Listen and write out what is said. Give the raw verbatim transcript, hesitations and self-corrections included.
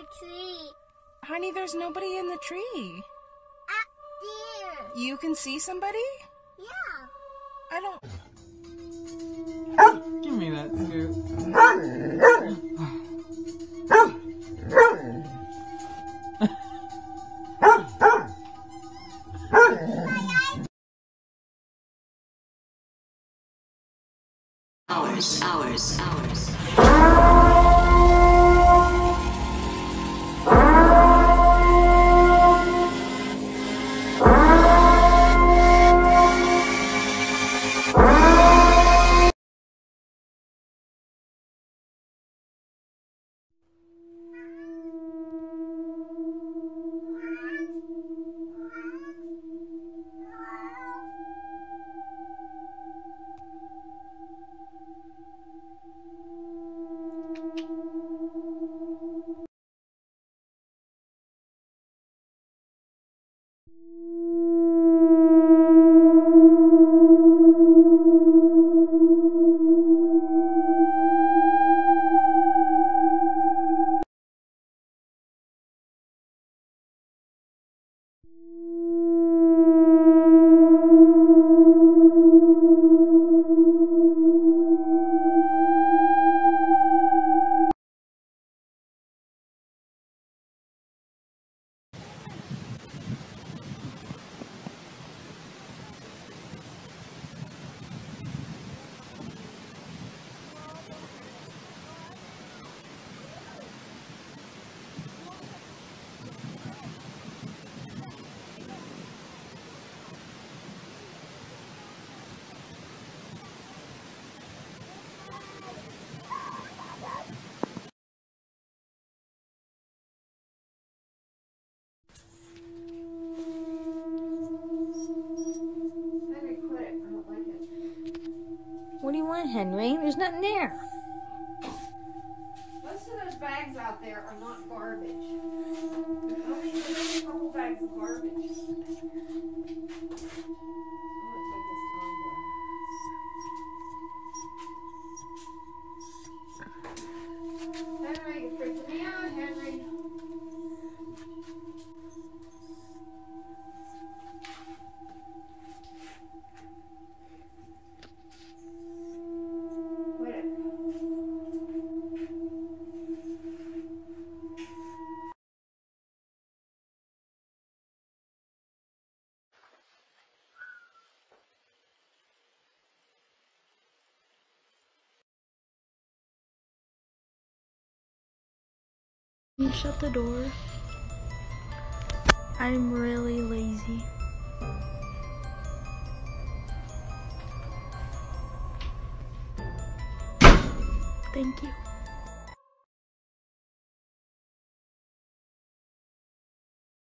tree. Honey, there's nobody in the tree. Up there. You can see somebody? Yeah. I don't... Give me that scoop. Hours, hours, hours. What do you want, Henry? There's nothing there. Most of those bags out there are not garbage. Only a couple bags of garbage. I want to take this convoy. Henry, you're freaking me out, Henry. Shut the door. I'm really lazy. Thank you.